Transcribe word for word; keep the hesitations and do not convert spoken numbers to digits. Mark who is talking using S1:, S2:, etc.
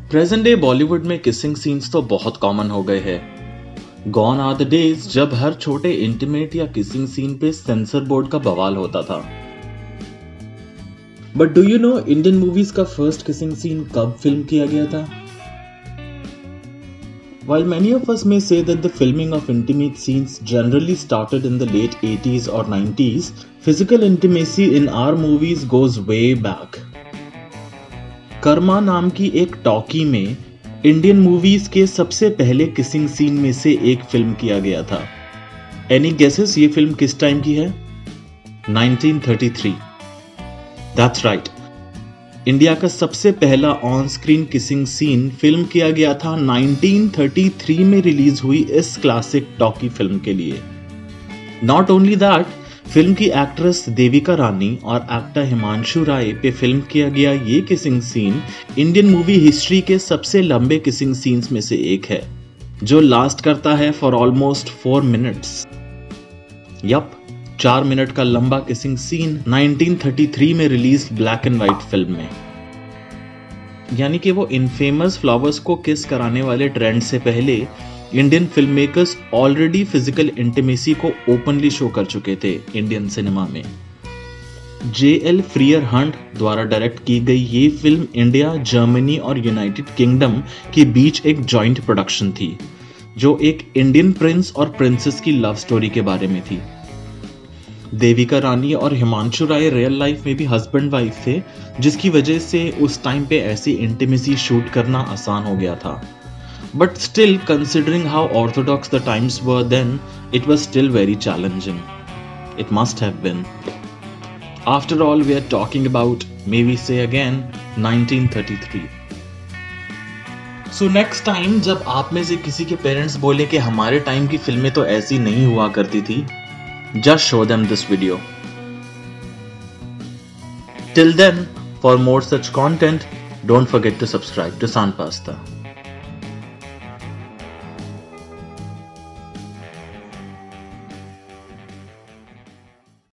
S1: Present day Bollywood में kissing scenes तो बहुत कॉमन हो गए हैं। गॉन आर द डेज जब हर छोटे इंटीमेट या किसिंग सीन पे सेंसर बोर्ड का बवाल होता था। But do you know Indian movies का फर्स्ट किसिंग सीन कब फिल्म किया गया था? While many of us may say that the filming of intimate scenes generally started in the late eighties or nineties, physical intimacy in our movies goes way back. Karma नाम की एक talkie में Indian movies के सबसे पहले kissing scene में से एक फिल्म किया गया था। एनी गेसेस ये फिल्म किस टाइम की है? Nineteen thirty three. That's right. India का सबसे पहला on screen kissing scene film किया गया था नाइनटीन थर्टी थ्री में रिलीज हुई इस क्लासिक टॉकी फिल्म के लिए। नॉट ओनली दैट, फिल्म की एक्ट्रेस देविका रानी और एक्टर हिमांशु राय पे फिल्म किया गया ये kissing scene Indian movie history के सबसे लंबे किसिंग सीन्स में से एक है, जो लास्ट करता है for almost four minutes. Yep, चार मिनट का लंबा kissing scene nineteen thirty three में release black and white film में। यानी कि वो इनफेमस फ्लावर्स को किस कराने वाले ट्रेंड से पहले Indian film makers already physical intimacy को ओपनली शो कर चुके थे इंडियन सिनेमा में। जे एल फ्रियर हंट द्वारा डायरेक्ट की गई ये फिल्म इंडिया, जर्मनी और यूनाइटेड किंगडम के बीच एक जॉइंट प्रोडक्शन थी, जो एक इंडियन प्रिंस और प्रिंसेस की लव स्टोरी के बारे में थी। देविका रानी और हिमांशु राय रियल लाइफ में भी हस्बैंड वाइफ थे, जिसकी वजह से उस टाइम पे ऐसी इंटीमेसी शूट करना आसान हो गया था। But still, considering how orthodox the times were then, it was still very challenging. It must have been. After all, we are talking about, may we say again, nineteen thirty three. So next time जब आप में से किसी के parents बोले कि हमारे time की फिल्में तो ऐसी नहीं हुआ करती थी, just show them this video. Till then, for more such content, don't forget to subscribe to San Pasta.